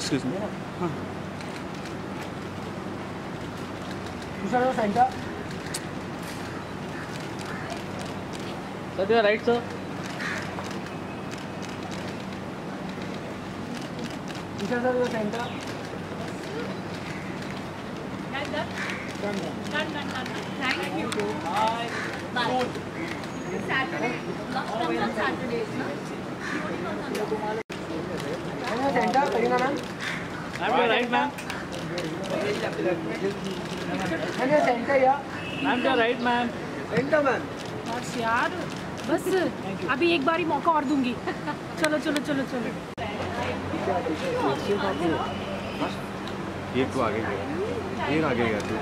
Excuse me. Tushar center. Sir, you are right, sir. Tushar sir, your center. Done. Thank you. Bye. Bye. Saturday. Last time on Saturdays, no? Center, Kareena ma'am. I'm your right, ma'am. And your center, yeah. I'm your right, ma'am. Center, ma'am. बस यार बस अभी एक बारी मौका और दूंगी चलो चलो चलो चलो ये तू आगे गया ये आगे गया तू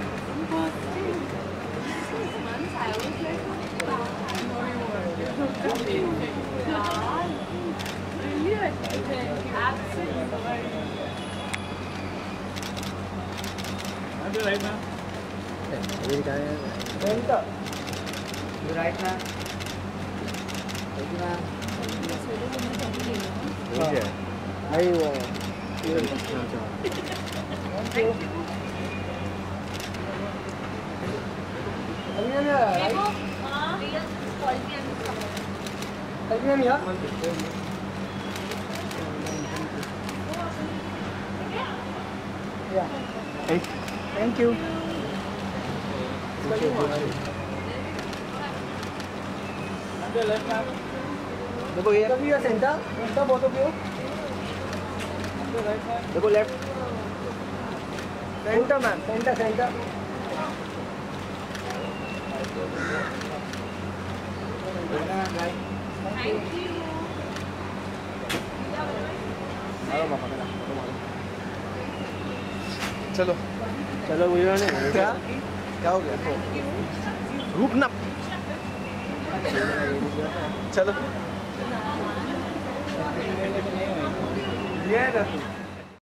I'm your right, ma'am. Center. Your right, ma'am. नहीं वो Thank you. I'm your left, ma'am. देखो ये कभी ये सेंटर बोथ ऑफ यू देखो left center ma'am center center चलो चलो वो क्या क्या हो गया रुकना चलो ये